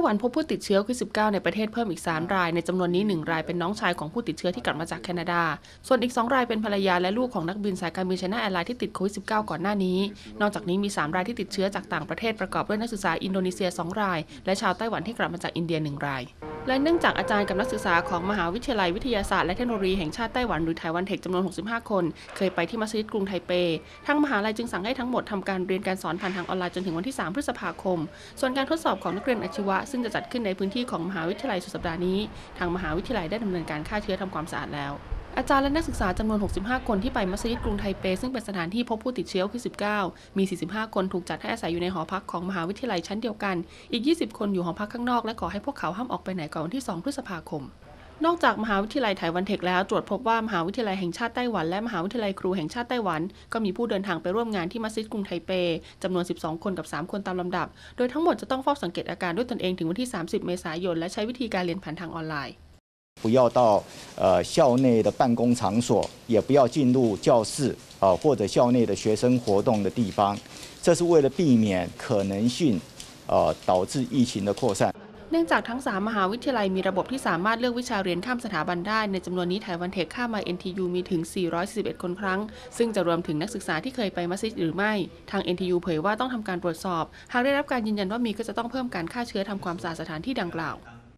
หวันพบผู้ติดเชื้อโควิด -19 ในประเทศเพิ่มอีก3รายในจำนวนนี้1รายเป็นน้องชายของผู้ติดเชื้อที่กลับมาจากแคนาดาส่วนอีก2รายเป็นภรรยาและลูกของนักบินสายการบินไชน่าแอร์ไลน์ที่ติดโควิด -19 ก่อนหน้านี้นอกจากนี้มี3รายที่ติดเชื้อจากต่างประเทศประกอบด้วยนักศึกษาอินโดนีเซีย2รายและชาวไต้หวันที่กลับมาจากอินเดีย1รายและเนื่องจากอาจารย์กับนักศึกษาของมหาวิทยาลัยวิทยาศาสตร์และเทคโนโลยีแห่งชาติไต้หวันหรือไต้หวันเทคจำนวน65คนเคยไปที่มัสยิดกรุงไทเปทางมหาลัยจึงสั่งให้ทั้งหมดทำการเรียนการสอนผ่านทางออนไลน์จนถึงวันที่3พฤษภาคมส่วนการทดสอบของนักเรียนอาชีวะซึ่งจะจัดขึ้นในพื้นที่ของมหาวิทยาลัยสุดสัปดาห์นี้ทางมหาวิทยาลัยได้ดำเนินการฆ่าเชื้อทำความสะอาดแล้วอาจารย์และนักศึกษาจำนวน65คนที่ไปมัสยิดกรุงไทเปซึ่งเป็นสถานที่พบผู้ติดเชื้อโควิด -19 มี45คนถูกจัดให้อาศัยอยู่ในหอพักของมหาวิทยาลัยชั้นเดียวกันอีก20คนอยู่หอพักข้างนอกและขอให้พวกเขาห้ามออกไปไหนก่อนวันที่2พฤษภาคมนอกจากมหาวิทยาลัยไต้หวันเทคแล้วตรวจพบว่ามหาวิทยาลัยแห่งชาติไต้หวันและมหาวิทยาลัยครูแห่งชาติไต้หวันก็มีผู้เดินทางไปร่วมงานที่มัสยิดกรุงไทเปจำนวน12คนกับ3คนตามลำดับโดยทั้งหมดจะต้องเฝ้าสังเกตอาการด้วยตนเองถึงวันที่30เมษายนและใช้วิธีการเรียนผ่านทางออนไลน์不要到校内的办公场所，也不要进入教室或者校内的学生活动的地方，这是为了避免可能性导致疫情的扩散。 เนื่องจากทั้ง3มหาวิทยาลัยมีระบบที่สามารถเลือกวิชาเรียนข้ามสถาบันได้ในจำนวนนี้ไต้หวันเทคข้ามมา NTU มีถึง441คนครั้งซึ่งจะรวมถึงนักศึกษาที่เคยไปมัสยิดหรือไม่ทาง NTU เผยว่าต้องทำการตรวจสอบหากได้รับการยืนยันว่ามีก็จะต้องเพิ่มการฆ่าเชื้อทำความสะอาดสถานที่ดังกล่าว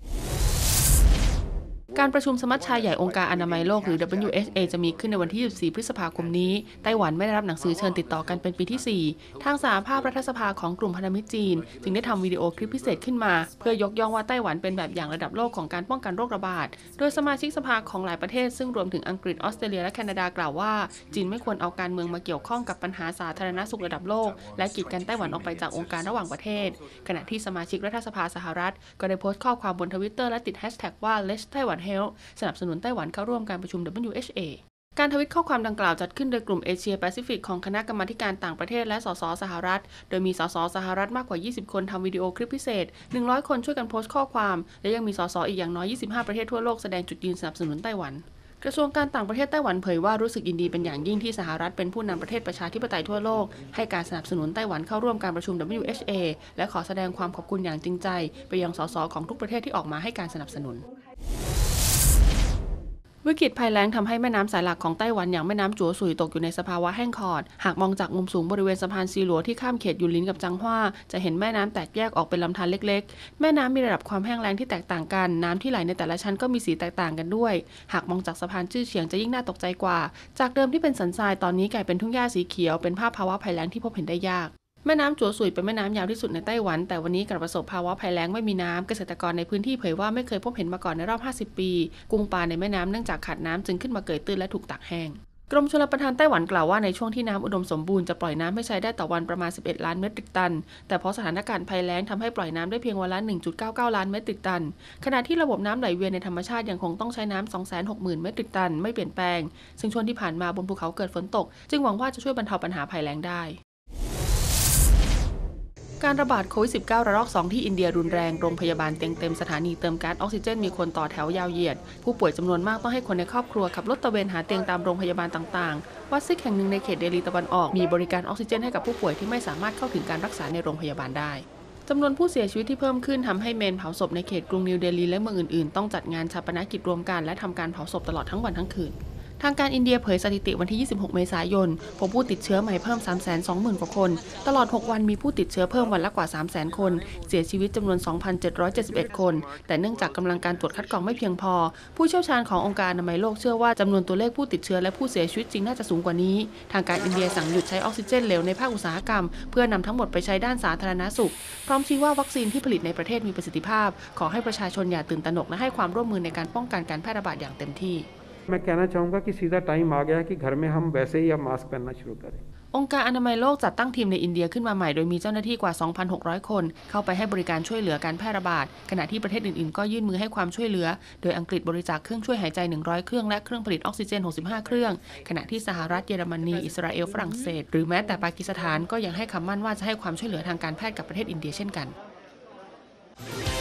การประชุมสมัชชาใหญ่องค์การอนามัยโลกหรือ WHO จะมีขึ้นในวันที่24พฤษภาคมนี้ไต้หวันไม่ได้รับหนังสือเชิญติดต่อกันเป็นปีที่4ทางสหภาพรัฐสภาของกลุ่มพันธมิตรจีนจึงได้ทำวิดีโอคลิปพิเศษขึ้นมาเพื่อยกย่องว่าไต้หวันเป็นแบบอย่างระดับโลกของการป้องกันโรคระบาดโดยสมาชิกสภาของหลายประเทศซึ่งรวมถึงอังกฤษออสเตรเลียและแคนาดากล่าวว่าจีนไม่ควรเอาการเมืองมาเกี่ยวข้องกับปัญหาสาธารณสุขระดับโลกและกีดกันไต้หวันออกไปจากองค์การระหว่างประเทศขณะที่สมาชิกรัฐสภาสหรัฐก็ได้โพสต์ข้อความบน Twitter และติดแฮชแท็กว่า Let's Taiwan Help สนับสนุนไต้หวันเข้าร่วมการประชุม WHO การทวิตข้อความดังกล่าวจัดขึ้นโดยกลุ่มเอเชียแปซิฟิกของคณะกรรมาการต่างประเทศและสสสหรัฐโดยมีสสสหรัฐมากกว่า20คนทำวิดีโอคลิปพิเศษ100คนช่วยกันโพสต์ข้อความและยังมีสสอีกอย่างน้อย25ประเทศทั่วโลกแสดงจุดยืนสนับสนุนไต้หวันกระทรวงการต่างประเทศไต้หวันเผยว่ารู้สึกยินดีเป็นอย่างยิ่งที่สหรัฐเป็นผู้นำประเทศประชาธิปไตยทั่วโลกให้การสนับสนุนไต้หวันเข้าร่วมการประชุม WHO และขอแสดงความขอบคุณอย่างจริงใจไปยังสสของทุกประเทศที่ออกมาให้การสนับสนุนวิกฤตภัยแล้งทำให้แม่น้ำสายหลักของไต้หวันอย่างแม่น้ำจั่วซุยตกอยู่ในสภาวะแห้งขอดหากมองจากมุมสูงบริเวณสะพานซีหลัวที่ข้ามเขตยุนลินกับจังหว้าจะเห็นแม่น้ำแตกแยกออกเป็นลำธารเล็กๆแม่น้ำมีระดับความแห้งแล้งที่แตกต่างกันน้ำที่ไหลในแต่ละชั้นก็มีสีแตกต่างกันด้วยหากมองจากสะพานจื้อเฉียงจะยิ่งน่าตกใจกว่าจากเดิมที่เป็นสันทรายตอนนี้กลายเป็นทุ่งหญ้าสีเขียวเป็นภาวะภัยแล้งที่พบเห็นได้ยากแม่น้ำจั่วซุยเป็นแม่น้ำยาวที่สุดในไต้หวันแต่วันนี้กลับประสบภาวะภัยแล้งไม่มีน้ำเกษตรกรในพื้นที่เผยว่าไม่เคยพบเห็นมาก่อนในรอบ50ปีกุ้งปลาในแม่น้ำเนื่องจากขาดน้ำจึงขึ้นมาเกยตื้นและถูกตากแห้งกรมชลประทานไต้หวันกล่าวว่าในช่วงที่น้ำอุดมสมบูรณ์จะปล่อยน้ำให้ใช้ได้ต่อวันประมาณ11ล้านเมตริกตันแต่เพราะสถานการณ์ภัยแล้งทำให้ปล่อยน้ำได้เพียงวันละ 1.99 ล้านเมตริกตันขณะที่ระบบน้ำไหลเวียนในธรรมชาติยังคงต้องใช้น้ำ 260,000 เมตริกตันไม่เปลี่ยนแปลงซึ่งช่วงที่ผ่านมาบนภูเขาเกิดฝนตกจึงหวังว่าจะช่วยบรรเทาปัญหาภัยแล้งได้การระบาดโควิด -19 ระลอก 2 ที่อินเดียรุนแรงโรงพยาบาลเตียงเต็มสถานีเติมก๊าซออกซิเจนมีคนต่อแถวยาวเหยียดผู้ป่วยจำนวนมากต้องให้คนในครอบครัวขับรถตระเวนหาเตียงตามโรงพยาบาลต่างๆวัดซิกแห่งหนึ่งในเขตเดลีตะวันออกมีบริการออกซิเจนให้กับผู้ป่วยที่ไม่สามารถเข้าถึงการรักษาในโรงพยาบาลได้จำนวนผู้เสียชีวิตที่เพิ่มขึ้นทำให้เมนเผาศพในเขตกรุงนิวเดลีและเมืองอื่นๆต้องจัดงานฌาปนกิจรวมกันและทำการเผาศพตลอดทั้งวันทั้งคืนทางการอินเดียเผยสถิติวันที่26เมษายนพบผู้ติดเชื้อใหม่เพิ่ม 320,000 กว่าคนตลอด6วันมีผู้ติดเชื้อเพิ่มวันละกว่า 300,000 คนเสียชีวิตจำนวน 2,771 คนแต่เนื่องจากกำลังการตรวจคัดกรองไม่เพียงพอผู้เชี่ยวชาญขององค์การอนามัยโลกเชื่อว่าจำนวนตัวเลขผู้ติดเชื้อและผู้เสียชีวิตจริงน่าจะสูงกว่านี้ทางการอินเดียสั่งหยุดใช้ออกซิเจนเหลวในภาคอุตสาหกรรมเพื่อนำทั้งหมดไปใช้ด้านสาธารณสุขพร้อมชี้ว่าวัคซีนที่ผลิตในประเทศมีประสิทธิภาพขอให้ประชาชนอย่าตื่นตระหนกและให้ความร่วมมือในการป้องกันการแพร่ระบาดอย่างเต็มที่ मैं कहना चाहूँगा कि सीधा टाइम आ गया कि घर में हम वैसे ही अब मास्क पहनना शुरू करें องค์การอนามัยโลกจัดตั้งทีมในอินเดียขึ้นมาใหม่โดยมีเจ้าหน้าที่กว่า 2,600 คนเข้าไปให้บริการช่วยเหลือการแพร่ระบาดขณะที่ประเทศอื่นๆก็ยื่นมือให้ความช่วยเหลือโดยอังกฤษบริจาคเครื่องช่วยหายใจ100เครื่องและเครื่องผลิตออกซิเจน65เครื่องขณะที่สหรัฐเยอรมนีอิสราเอลฝรั่งเศสหรือแม้แต่ปากีสถานก็ยังให้คำมั่นว่าจะให้ความช่วยเหลือทางการแพทย์กับประเทศอินเดียเช่นกัน